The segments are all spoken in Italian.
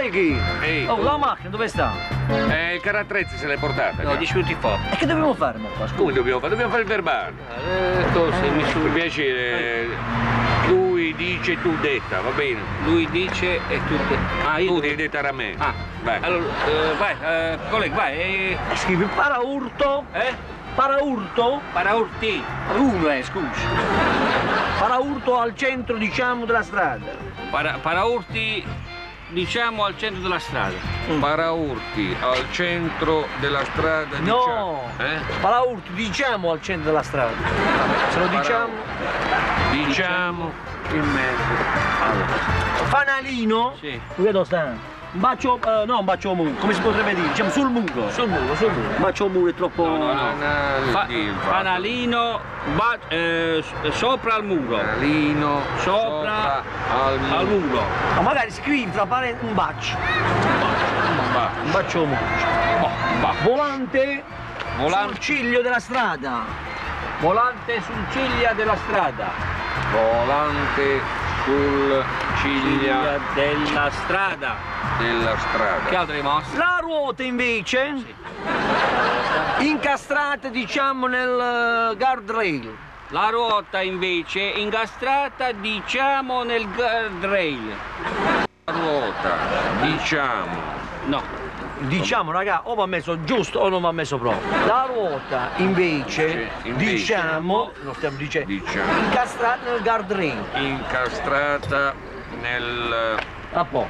Ricky! Ehi. Oh, la macchina dove sta? Il carrattrezzi se l'hai portata. No, 10 minuti fa. E che dobbiamo fare, mo qua? Come dobbiamo fare? Dobbiamo fare il verbale. Per piacere, lui dice, tu detta, va bene? Lui dice e tu Tu devi dettare a me. Ah, vai. Allora, vai, collega, vai. Scrivi paraurto? Paraurto? Paraurti. Uno scusi. Paraurto al centro, diciamo, della strada. Paraurti, diciamo, al centro della strada. Paraurti al centro della strada. No! Paraurti, diciamo, al centro della strada. Se lo diciamo... Diciamo in mezzo. Allora. Fanalino? Sì. Qui dove sta? Un bacio, no, un bacio muro, come si potrebbe dire? Diciamo sul muro. Sul muro. Un bacio muro è troppo... No. Fanalino sopra al muro. Fanalino Sopra al muro. Ma magari scrivi tra parentesi un bacio. Un bacio muro. Volante sul ciglio della strada. Volante sul ciglia della strada. Volante sul ciglia della strada. della strada. Che altro è rimasto? La ruota invece, incastrata, diciamo, nel guardrail. La ruota invece incastrata, diciamo, nel guardrail. La ruota, diciamo. No. Diciamo, raga, o va messo giusto o non va messo proprio. La ruota invece, diciamo, non stiamo dicendo, incastrata nel guardrail. Incastrata nel... A po'.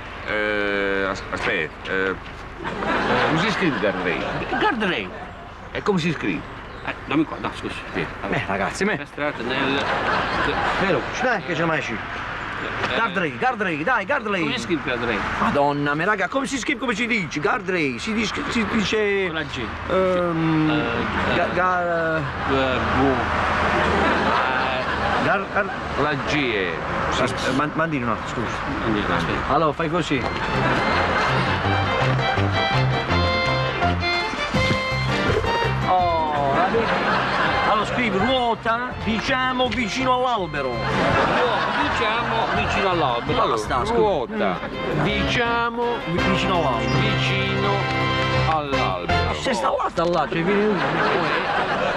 Aspetta, come si scrive guardrail? Guardrail. E come si scrive? Dammi qua, no, scusi. Ragazzi, Incastrata nel... veloce, dai che c'è mai uscito. Guardrail, dai, guardrail. Come si scrive guardrail? Madonna mia, raga, come si scrive, come si dice? Guardrail, si dice... Con la G. La G è... Mandini un attimo, scusa. Allora, fai così. Oh, la vedi? Allora scrivi ruota, diciamo, vicino all'albero. Diciamo vicino all'albero. Basta, scusa. Ruota, diciamo, Vicino all'albero. vicino all'albero. Se sta là, cioè viene uno.